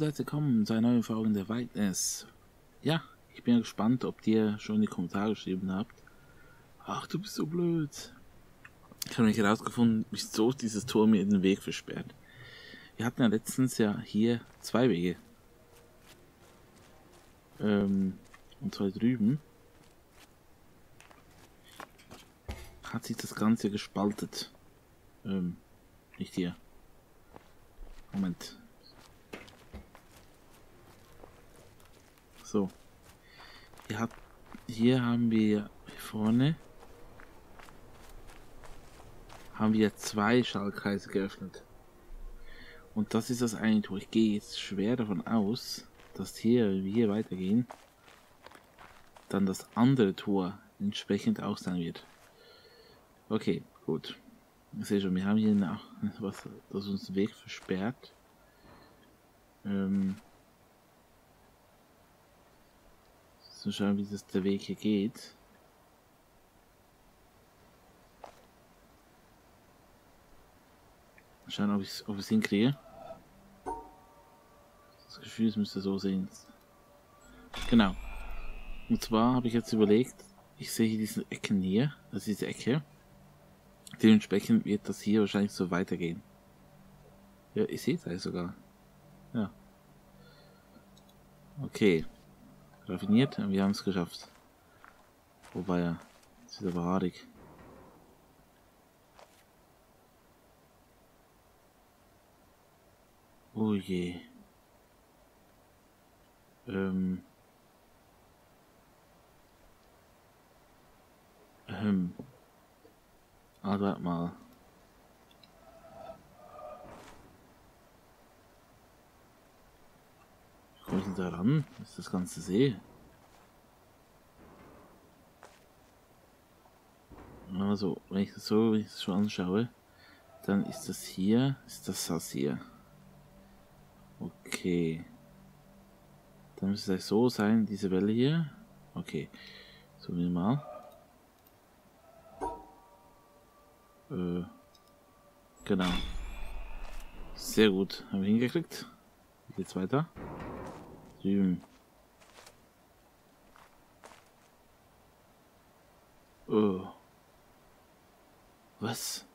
herzlich willkommen zu einer neuen Folge der Wildnis. Ja, ich bin gespannt, ob ihr schon in die Kommentare geschrieben habt. Ach, du bist so blöd. Ich habe nämlich herausgefunden, wieso dieses Tor mir den Weg versperrt. Wir hatten ja letztens hier zwei Wege. Und zwar drüben. Hat sich das Ganze gespaltet. Nicht hier. Moment. So. Hier haben wir vorne zwei Schaltkreise geöffnet. Und das ist das eine Tor. Ich gehe jetzt schwer davon aus, dass wir hier weitergehen, dann das andere Tor entsprechend auch sein wird. Okay, gut. Ich sehe schon, wir haben hier was, das uns den Weg versperrt. So schauen, wie der Weg hier geht. Schauen, ob ich es hinkriege. Das Gefühl, es müsste so sehen. Genau. Und zwar habe ich jetzt überlegt, ich sehe hier diese Ecken hier, das ist diese Ecke. Dementsprechend wird das hier wahrscheinlich so weitergehen. Ja, ich sehe es eigentlich sogar. Ja. Okay. Raffiniert, wir haben es geschafft. Wobei ja, es ist aber haarig. Oh je. Ah, warte mal. Wie komme ich denn da ran? Das ist das ganze See. Also, wenn ich das schon anschaue, dann ist das hier. Okay. Dann müsste es so sein, diese Welle hier. Okay. So wie mal. Genau. Sehr gut. Haben wir hingekriegt. Wie geht's weiter? Drüben. Oh. Was?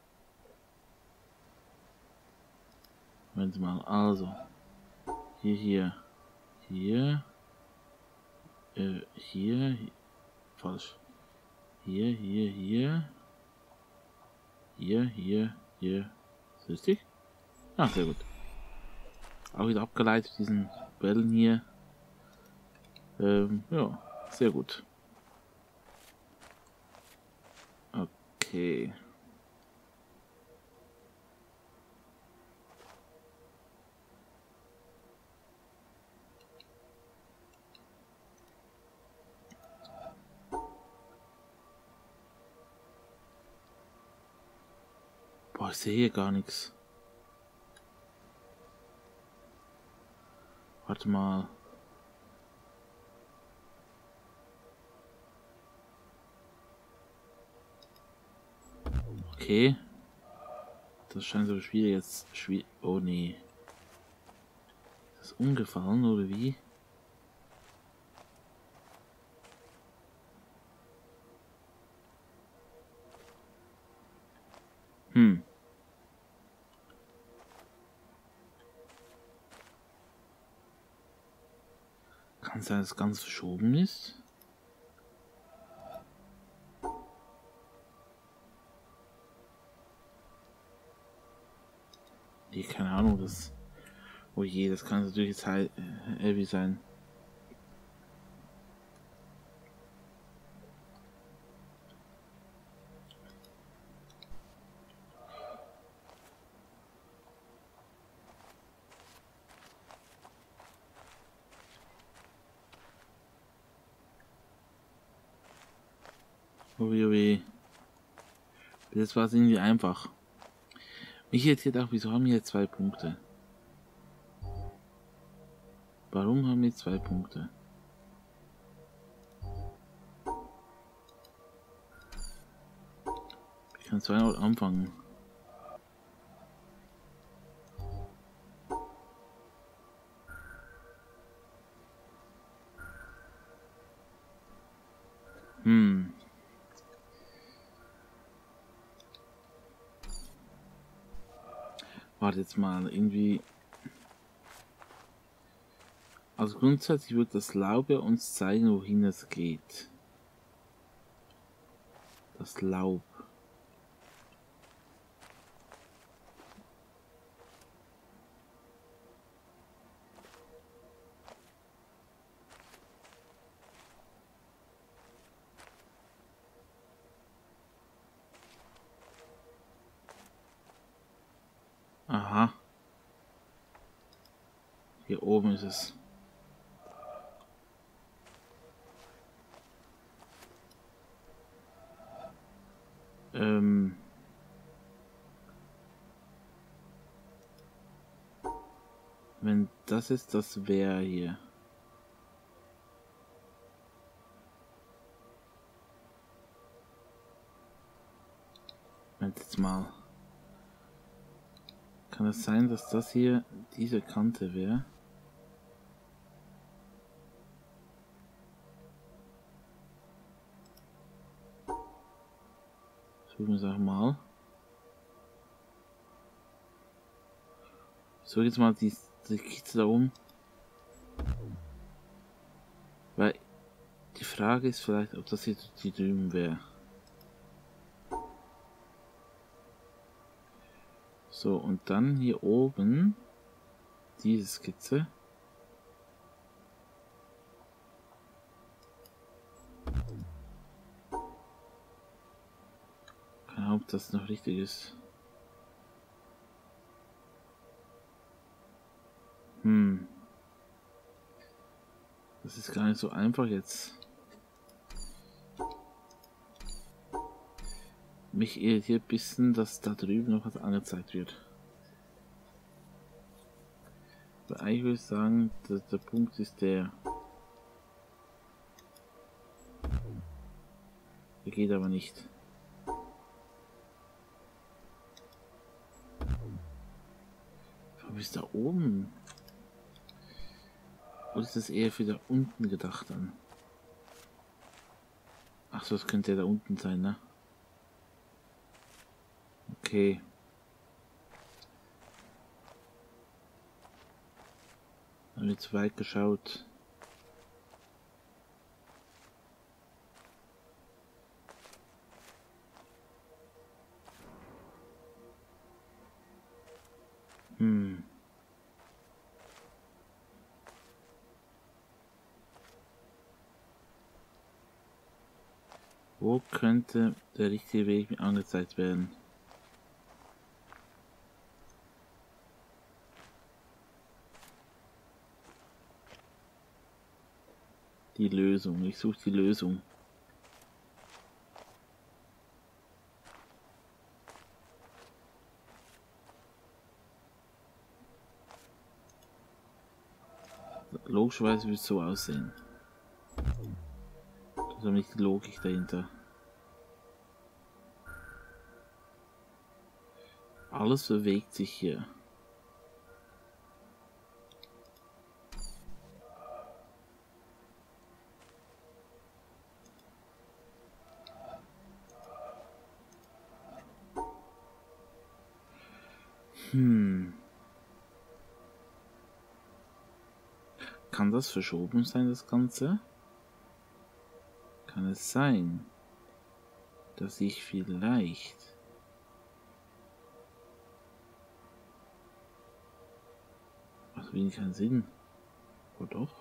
Moment mal. Also. Hier. Falsch. Hier. Ist richtig? Ah, sehr gut. Auch wieder abgeleitet, diesen Wellen hier. Ja, sehr gut. Okay. Boah, ich sehe hier gar nichts. Warte mal. Okay. Das scheint so schwierig jetzt. Oh nee. Ist das umgefallen oder wie? Kann sein, dass das ganz verschoben ist? Nee, keine Ahnung, das... Oh je, das kann natürlich jetzt halt heavy sein. Ui. Das war es irgendwie einfach. Mich irritiert auch, wieso haben wir jetzt 2 Punkte? Warum haben wir 2 Punkte? Ich kann 2 anfangen. Hm. Warte jetzt mal, irgendwie. Also grundsätzlich wird das Laub ja uns zeigen, wohin es geht. Das Laub. Aha. Hier oben ist es. Wenn das ist das wäre hier. Moment jetzt mal. Kann es sein, dass das hier diese Kante wäre? Suchen wir es auch mal. So, jetzt mal die Kiste da oben. Weil die Frage ist vielleicht, ob das hier die drüben wäre. So, und dann hier oben diese Skizze. Keine Ahnung, ob das noch richtig ist. Das ist gar nicht so einfach jetzt. Mich irritiert ein bisschen, dass da drüben noch was angezeigt wird. Aber eigentlich würde ich sagen, der Punkt ist der. Der geht aber nicht. Warum ist da oben? Oder ist das eher für da unten gedacht dann? Ach so, das könnte ja da unten sein, ne? Okay. Haben wir zu weit geschaut. Wo könnte der richtige Weg mir angezeigt werden? Die Lösung. Ich suche die Lösung. Logischerweise wird es so aussehen. Das ist aber nicht die Logik dahinter. Alles bewegt sich hier. Kann das verschoben sein, das Ganze? Kann es sein, dass ich vielleicht... Macht wenig keinen Sinn. Oder doch?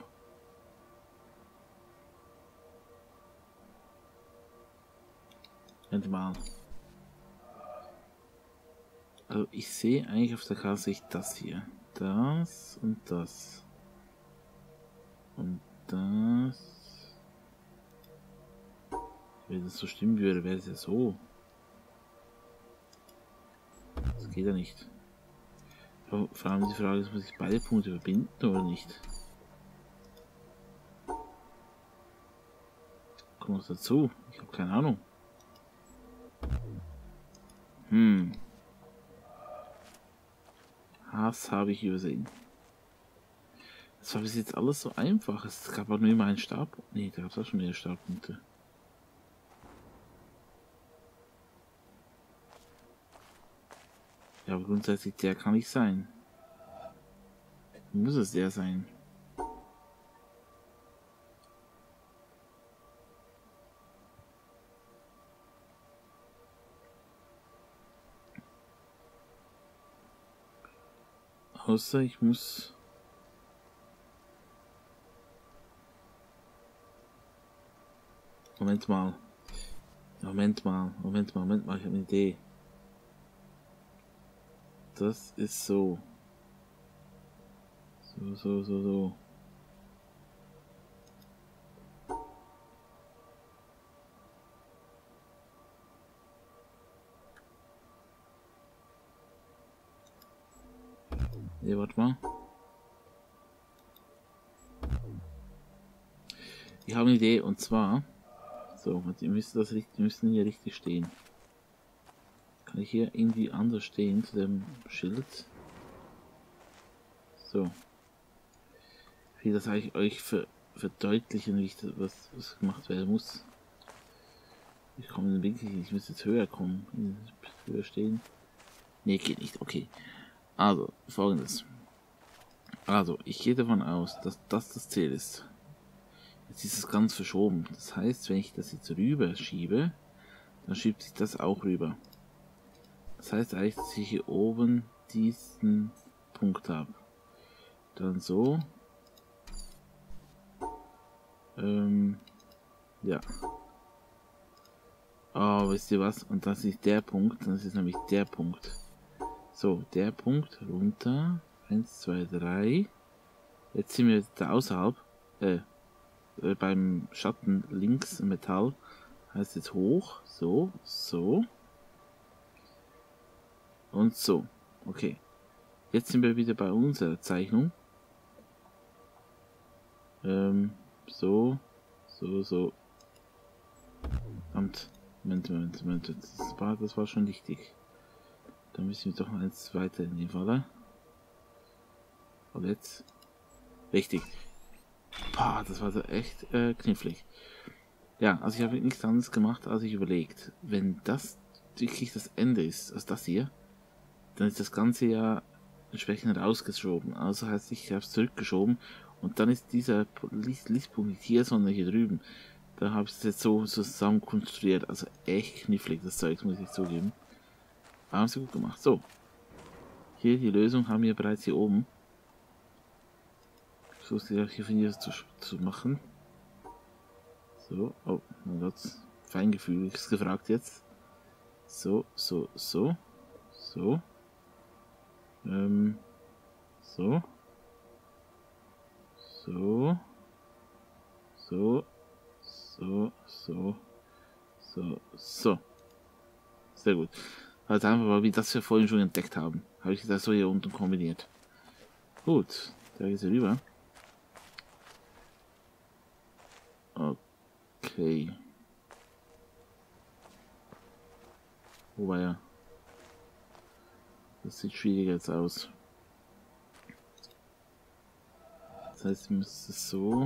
Moment mal. Also ich sehe eigentlich auf der Karte das hier. Das und das. Und das. Wenn das so stimmen würde, wäre es ja so. Das geht ja nicht. Vor allem die Frage ist, muss ich beide Punkte verbinden oder nicht? Kommt was dazu? Ich habe keine Ahnung. Das habe ich übersehen. Das war bis jetzt alles so einfach. Es gab auch nur immer einen Stab. Nee, da gab es auch schon mehr Stabpunkte. Ja, aber grundsätzlich der kann nicht sein. Muss es der sein? Außer ich muss... Moment mal, ich habe eine Idee. Das ist so. So. Ne, warte mal. Ich habe eine Idee und zwar... So, ihr müssen hier richtig stehen. Kann ich hier irgendwie anders stehen zu dem Schild? So. Ich will das eigentlich euch verdeutlichen, wie was gemacht werden muss. Ich komme in den Winkel, ich muss jetzt höher kommen. Höher stehen. Ne, geht nicht, okay. Also, folgendes. Also, ich gehe davon aus, dass das Ziel ist. Jetzt ist es ganz verschoben. Das heißt, wenn ich das jetzt rüber schiebe, dann schiebt sich das auch rüber. Das heißt eigentlich, dass ich hier oben diesen Punkt habe. Dann so. Ja. Oh, wisst ihr was? Und das ist der Punkt. Das ist nämlich der Punkt. So, der Punkt runter. 1, 2, 3. Jetzt sind wir da außerhalb. Beim Schatten links Metall. Heißt jetzt hoch. So. Und so. Okay. Jetzt sind wir wieder bei unserer Zeichnung. So. Moment. Das war schon richtig. Dann müssen wir doch noch eins weiter in dem Falle. Und jetzt. Richtig. Boah, das war so echt knifflig. Ja, also ich habe nichts anderes gemacht, als ich überlegt. Wenn das wirklich das Ende ist, also das hier, dann ist das Ganze ja entsprechend rausgeschoben. Also heißt, ich habe es zurückgeschoben und dann ist dieser Lichtpunkt nicht hier, sondern hier drüben. Da habe ich es jetzt so zusammen konstruiert. Also echt knifflig, das Zeug, muss ich zugeben. Haben sie gut gemacht. So. Hier die Lösung haben wir bereits hier oben. Ich versuche hier von hier zu machen. So. Oh, mein Gott. Feingefühl ist gefragt jetzt. So. So. Sehr gut. Also einfach mal, wie das wir vorhin schon entdeckt haben. Habe ich das so hier unten kombiniert. Gut, da geht's rüber. Okay. Wobei ja. Das sieht schwieriger jetzt aus. Das heißt, wir müssen es so.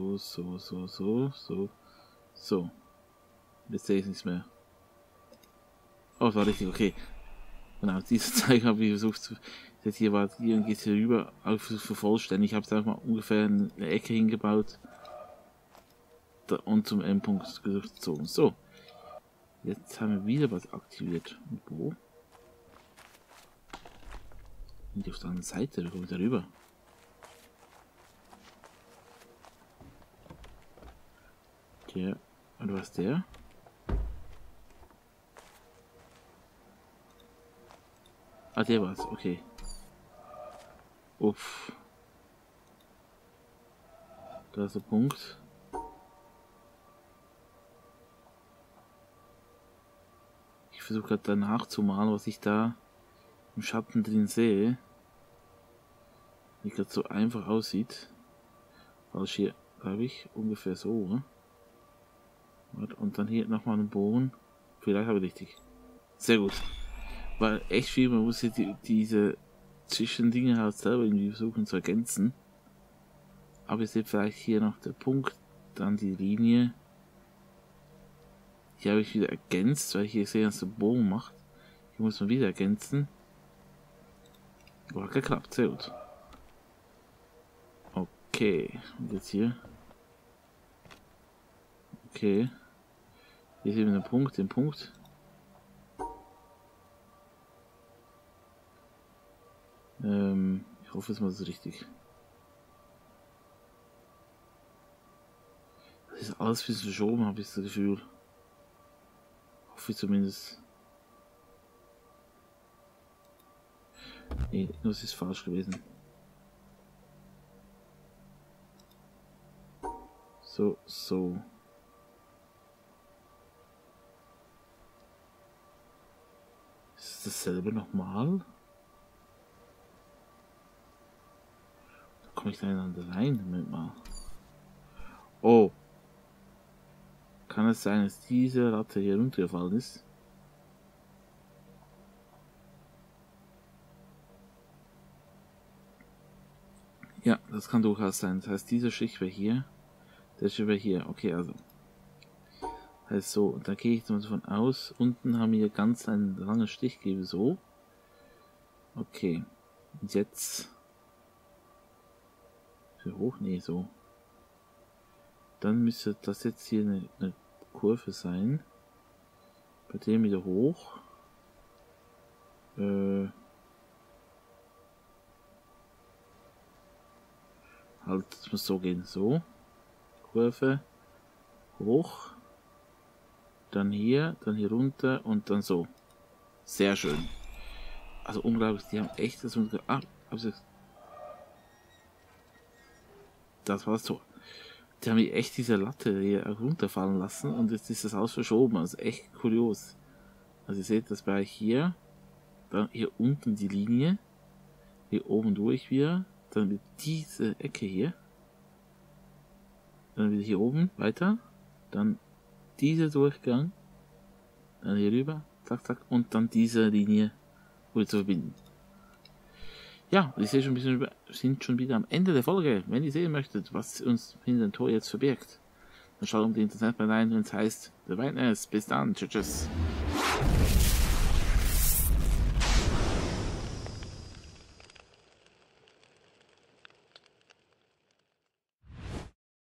Jetzt sehe ich nichts mehr. Oh, das war richtig, okay. Genau, diese Zeichen habe ich versucht, jetzt hier war hier und geht hier rüber, auch vervollständigt. Ich habe es einfach mal ungefähr eine Ecke hingebaut und zum Endpunkt gezogen. So, jetzt haben wir wieder was aktiviert. Und wo? Und auf der anderen Seite, wie komme ich da rüber? Der, oder was der? Ah, der war's, okay. Uff. Da ist der Punkt. Ich versuche gerade danach zu malen, was ich da im Schatten drin sehe. Wie gerade so einfach aussieht. Falsch hier, glaube ich, ungefähr so. Ne? Und dann hier nochmal einen Bogen. Vielleicht habe ich richtig. Sehr gut. Weil echt viel, man muss hier diese Zwischendinge halt selber irgendwie versuchen zu ergänzen. Aber ihr seht vielleicht hier noch der Punkt, dann die Linie. Hier habe ich wieder ergänzt, weil ich hier sehe, dass der Bogen macht. Hier muss man wieder ergänzen. War geklappt, sehr gut. Okay, und jetzt hier. Okay. Hier sehen wir den Punkt, ich hoffe, es war das richtig. Das ist alles ein bisschen verschoben, habe ich das Gefühl. Hoffe ich zumindest. Nee, das ist falsch gewesen. So. Ist dasselbe nochmal? Da komme ich da ineinander rein? Moment mal. Oh. Kann es sein, dass diese Latte hier runtergefallen ist? Ja, das kann durchaus sein. Das heißt, diese Schicht wäre hier. Das wäre hier. Okay, also. heißt so, da gehe ich davon aus, unten haben wir ganz einen langen Stich gegeben, so. Okay. Und jetzt. Für hoch? Nee, so. Dann müsste das jetzt hier eine Kurve sein. Bei dem wieder hoch. Halt, es muss so gehen. So. Kurve. Hoch. Dann hier runter und dann so. Sehr schön. Also unglaublich, die haben echt das das war so. Die haben hier echt diese Latte hier runterfallen lassen und jetzt ist das Haus verschoben. Also echt kurios. Also ihr seht das Bereich hier. Dann hier unten die Linie. Hier oben durch wieder. Dann mit diese Ecke hier. Dann wieder hier oben weiter. Dann dieser Durchgang. Dann hier rüber. Zack, zack. Und dann diese Linie wieder zu verbinden. Ja, ich sehe schon ein bisschen, sind schon wieder am Ende der Folge. Wenn ihr sehen möchtet, was uns hinter dem Tor jetzt verbirgt, dann schaut unbedingt das Internet rein, wenn es heißt, The Witness. Bis dann. Tschüss.